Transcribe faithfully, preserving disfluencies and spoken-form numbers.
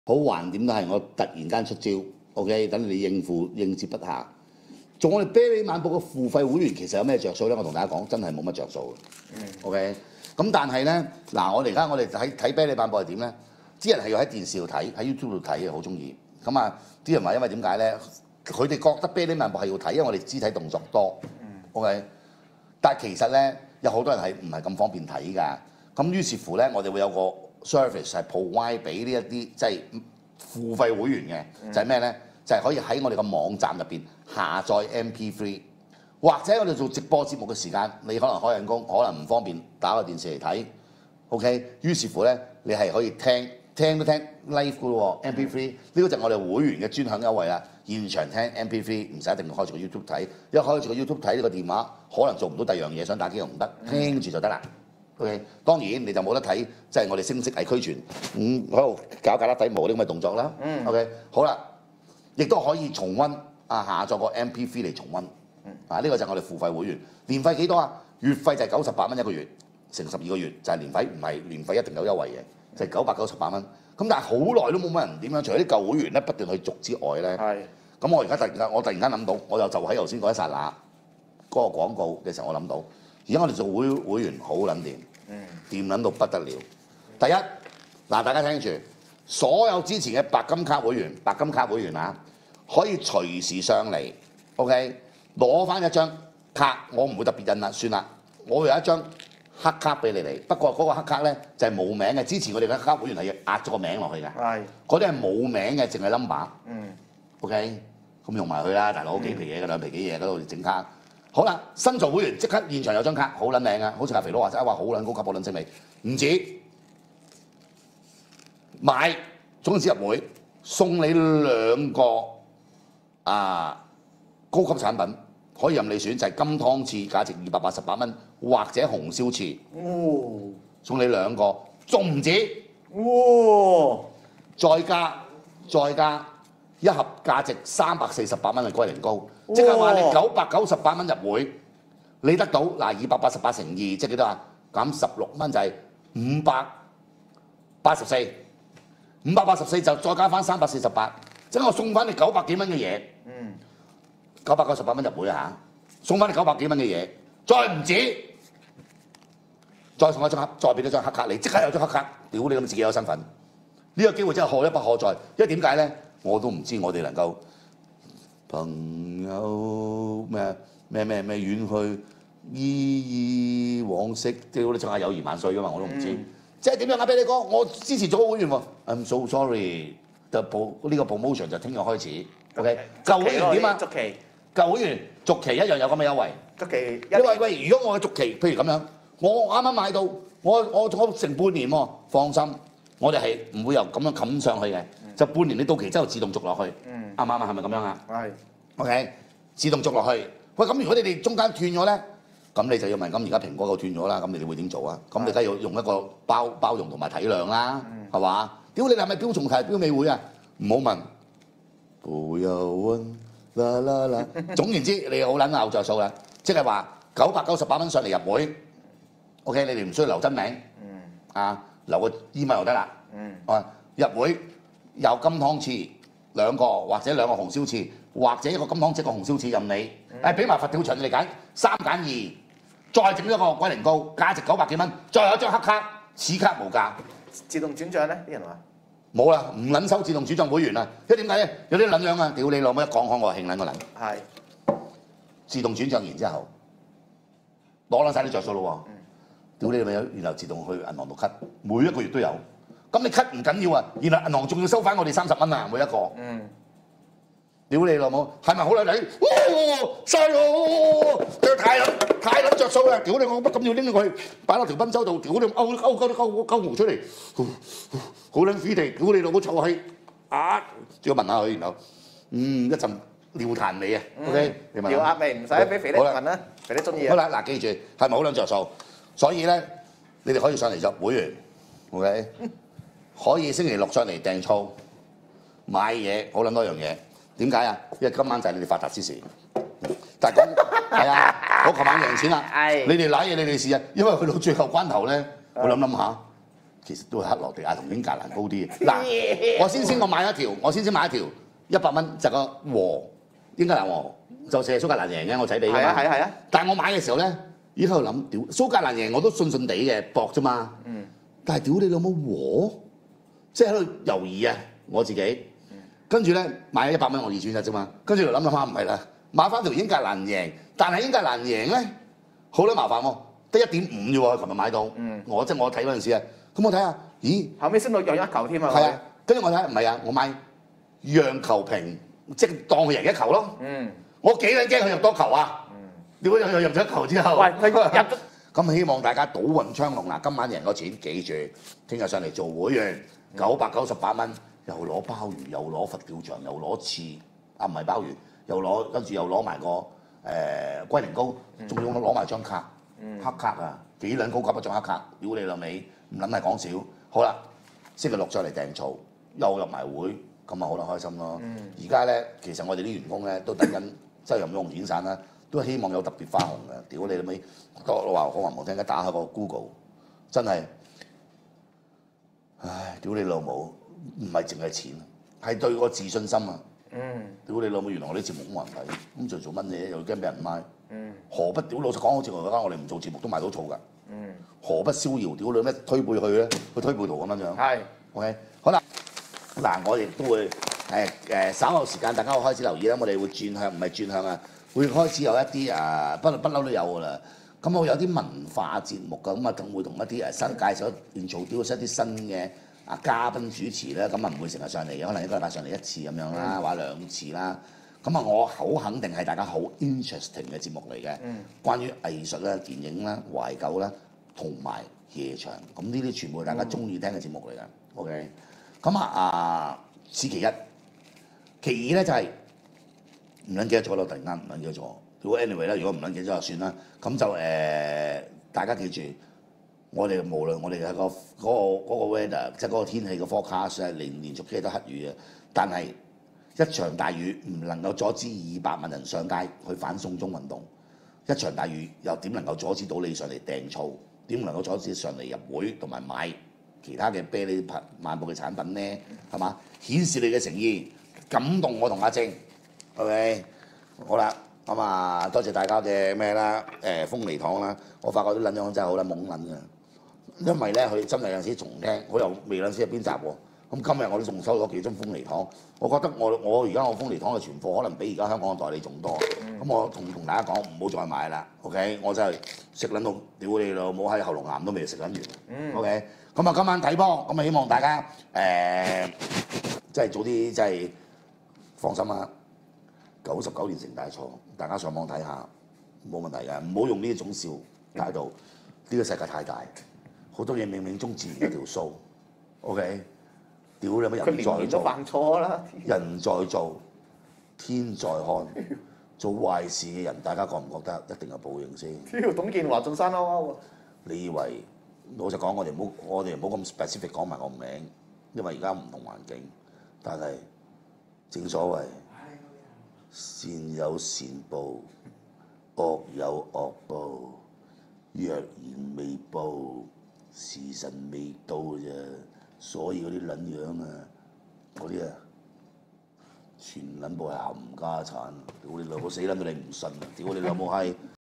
好橫掂都係我突然間出招 ，OK， 等你哋應付應接不暇。做我哋啤梨漫步嘅付費會員，其實有咩着數咧？我同大家講，真係冇乜着數嘅。嗯。OK。咁但係咧，嗱，我哋而家我哋睇睇啤梨漫步係點咧？啲人係要喺電視度睇，喺 YouTube 度睇嘅，好中意。咁啊，啲人話因為點解咧？佢哋覺得啤梨漫步係要睇，因為我哋肢體動作多。嗯。OK。但係其實咧，有好多人係唔係咁方便睇㗎。咁於是乎咧，我哋會有個 service 係 provide 俾呢一啲即係付費會員嘅，嗯、就係咩咧？就係可以喺我哋個網站入邊下載 M P 三，或者我哋做直播節目嘅時間，你可能開緊工，可能唔方便打個電視嚟睇。OK， 於是乎咧，你係可以聽聽都聽 live 嘅喎 M P 三，呢個就係我哋會員嘅專享優惠啦。現場聽 M P 三唔使一定要開住個 YouTube 睇，一開住個 YouTube 睇呢個電話，可能做唔到第二樣嘢，想打機又唔得，聽住就得啦。OK， 當然你就冇得睇，即係我哋聲色藝俱全，嗯喺度搞搞甩底毛啲咁嘅動作啦。嗯、OK， 好啦。亦都可以重温啊！下載個 M P 三嚟重温啊！呢、這個就係我哋付費會員，年費幾多啊？月費就係九十八蚊一個月，乘十二個月就係年費，唔係年費一定有優惠嘅，就係九百九十八蚊。咁但係好耐都冇乜人點樣，除咗啲舊會員咧不斷去續之外咧，咁是我而家突然間我突然間諗到，我又就喺頭先嗰一剎那嗰、那個廣告嘅時候，我諗到，而家我哋做會會員好撚掂，掂撚到不得了。第一嗱，大家聽住。所有之前嘅白金卡會員，白金卡會員啊，可以隨時上嚟 ，OK， 攞翻一張卡，我唔會特別印啦，算啦，我會有一張黑卡俾你哋。不過嗰個黑卡咧就係、是、冇名嘅，之前我哋嘅黑卡會員係要壓咗個名落去嘅，係嗰啲係冇名嘅，淨係 number。嗯 ，OK， 咁用埋佢啦，大佬幾皮嘢嘅兩皮幾嘢嗰度整卡。好啦，新做會員即刻現場有張卡，好撚靚啊，好似阿肥佬話齋話好撚高級，好撚精美，唔止。買總之入會送你兩個啊高級產品，可以任你選，就係、是、金湯匙價值二百八十八蚊，或者紅燒翅。哦，送你兩個，仲唔止？哦，再加再加一盒價值三百四十八蚊嘅龜苓膏，即係話你九百九十八蚊入會，你得到嗱二百八十八乘二，即係幾多啊？減十六蚊就係五百八十四。五百八十四就再加翻三百四十八，即係我送翻你九百幾蚊嘅嘢。嗯，九百九十八蚊入會啊！送翻你九百幾蚊嘅嘢，再唔止，再送一張黑，再俾多張黑卡你，即刻有張黑卡，屌你咁自己有身份。呢、這個機會真係可一不可再，因為點解咧？我都唔知我哋能夠朋友咩咩咩咩遠去依依往昔，屌你唱下友誼萬歲噶嘛，我都唔知。嗯即係點樣啊？俾你講，我之前做咗會員喎。I'm so sorry，呢個 promotion 就聽日開始。OK， 舊會員點啊？續期，舊會員續期一樣有咁嘅優惠。續期，因為喂，如果我嘅續期，譬如咁樣，我啱啱買到，我我我成半年喎，放心，我哋係唔會由咁樣冚上去嘅，嗯、就半年你到期之後自動續落去。嗯，啱唔啱啊？係咪咁樣啊？係。OK， 自動續落去。喂，咁如果你哋中間斷咗咧？咁你就要問，咁而家蘋果個斷咗啦，咁你哋會點做啊？咁你梗係要用一個包包容同埋體諒啦，係嘛？屌你係咪標重提標美會啊？唔好問。不要問啦啦啦。總言之，你好撚拗着數啦，即係話九百九十八蚊上嚟入會 ，OK， 你哋唔需要留真名，嗯，啊留個 email 就得啦，嗯，啊入會有金湯匙兩個或者兩個紅燒翅，或者一個金湯匙一個紅燒翅任你，誒俾埋佛跳牆你嚟揀，三揀二。再整咗個龜苓膏，價值九百幾蚊，再有一張黑卡，此卡無價。自動轉帳咧，啲人話冇啦，唔撚收自動轉帳會員啦。因為點解咧？有啲撚樣啊，屌你老母一講開我興撚個撚。係。自動轉帳完之後，攞撚晒啲着數咯喎。屌你咪有，然後自動去銀行度 cut， 每一個月都有。咁你 cut 唔緊要啊，然後銀行仲要收翻我哋三十蚊啊，每一個。嗯。屌你老母，係咪好撚你？哇！細佬，佢太撚太撚着數啦！屌你，我乜咁要拎佢擺落條賓州度？屌你，勾勾勾勾勾毛出嚟，好撚屎地！屌你老母臭閪啊！要問下佢，然後嗯一陣尿痰味啊 ，OK？ 你問尿鴨味唔使俾肥力問啦，肥力中意啊！好啦，嗱記住係咪好撚着數？所以咧，你哋可以上嚟入會員 ，OK？ 可以星期六上嚟訂醋買嘢，好撚多樣嘢。點解啊？因為今晚就係你哋發達之時。但係講係啊，我琴晚贏錢啦。係。你哋揦嘢你哋試啊，因為去到最後關頭咧，我諗諗下， 其實都係克羅地亞同英格蘭高啲。嗱，我先先我買一條，我先先買一條一百蚊就個和英格蘭和，就射蘇格蘭贏嘅，我仔俾㗎嘛。係啊係啊係啊！但係我買嘅時候咧，依家喺度諗，屌蘇格蘭贏我都信信地嘅搏啫嘛。嗯。但係屌你老母和，即係喺度猶豫啊！我自己。跟住咧買咗一百蚊，我二選一啫嘛。跟住就諗諗下唔係啦，買翻條英格蘭贏，但係英格蘭贏咧好撚麻煩喎，得一點五啫喎。琴日買到，嗯、我即係我睇嗰陣時啊，咁我睇下，咦？後尾升到讓一球添啊！係啊，跟住我睇下唔係啊，我買讓球平，即係當佢贏一球咯。嗯，我幾撚驚佢入多球啊？嗯，點解又入咗一球之後？喂，佢入咗。咁希望大家賭運昌隆嗱，今晚贏個錢，記住，聽日上嚟做會員，九百九十八蚊。又攞鮑魚，又攞佛跳牆，又攞翅，啊唔係鮑魚，又攞跟住又攞埋個誒龜苓膏，仲要攞埋張卡，嗯、黑卡啊，幾撚高級一張黑卡，屌你老味，唔撚係講笑。好啦，星期六再嚟訂草，又入埋會，咁啊好啦開心咯。而家咧，其實我哋啲員工咧都等緊周任用遣散啦，都希望有特別花紅嘅。屌你老味，我話講話唔好聽，而家打開個 Google， 真係，唉，屌你老母！唔係淨係錢，係對個自信心啊！嗯，屌你老母！原來我啲節目冇人睇，咁就做乜嘢？又驚俾人賣。嗯，何不屌老實講好似我而家我哋唔做節目都賣到草㗎。嗯，何不逍遙？屌你咩推背去咧？去推背圖咁樣樣。係。OK， 好啦，嗱我亦都會誒誒稍後時間大家會開始留意啦，我哋會轉向唔係轉向啊，會開始有一啲啊不不嬲都有㗎啦。咁我有啲文化節目㗎，咁啊更會同一啲誒新介紹現做屌出一啲新嘅。啊嘉賓主持咧，咁啊唔會成日上嚟嘅，可能一個禮拜上嚟一次咁樣啦，嗯、或者兩次啦。咁啊，我好肯定係大家好 interesting 嘅節目嚟嘅。嗯，關於藝術啦、電影啦、懷舊啦，同埋夜場，咁呢啲全部係大家中意聽嘅節目嚟嘅。OK，咁啊啊，此其一。其二咧就係唔撚記得咗咯，突然間唔撚記得咗。如果 anyway 啦，如果唔撚記得咗就算啦。咁就誒、呃，大家記住。我哋無論我哋係個嗰個嗰個 weather， 即係嗰個天氣嘅 forecast 係連連續幾日都黑雨嘅，但係一場大雨唔能夠阻止二百萬人上街去反送中運動，一場大雨又點能夠阻止到你上嚟訂醋？點能夠阻止上嚟入會同埋買其他嘅啤梨漫步嘅產品咧？係嘛？顯示你嘅誠意，感動我同阿晶。OK， 好啦。咁啊，多謝大家嘅咩啦？誒，風梨糖啦，我發覺啲撚樣真係好撚懵撚嘅。因為咧，佢真係有陣時重聽，我又未撚知係邊集喎。咁今日我都仲收咗幾樽風梨糖，我覺得我我而家我風梨糖嘅存貨可能比而家香港嘅代理仲多。咁、嗯、我同同大家講唔好再買啦 ，OK？我真係食撚到屌你老母喺喉嚨癌都未食撚完、嗯、，OK？咁啊，今晚睇波，咁啊希望大家誒即係早啲即係放心啦。九十九年成大錯，大家上網睇下冇問題嘅，唔好用呢種笑態度。呢、呢個世界太大。好多嘢冥冥中自然有條數 ，OK？ 屌你乜人在做？年年都犯錯啦！人在做，天在看。做壞事嘅人，大家覺唔覺得一定有報應先？屌，董建華進山咯喎！你以為老實講，我哋唔好，我哋唔好咁 specific 講埋個名，因為而家唔同環境。但係正所謂善有善報，惡有惡報。若然未報，時辰未到啫，所以嗰啲撚樣啊，嗰啲啊，全撚部係冚家產，屌你老母死撚到你唔信啊！屌你老母閪！